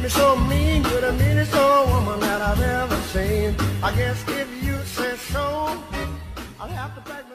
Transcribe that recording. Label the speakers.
Speaker 1: You're so mean, you're the meanest old woman that I've ever seen. I guess if you say so, I'll have to pack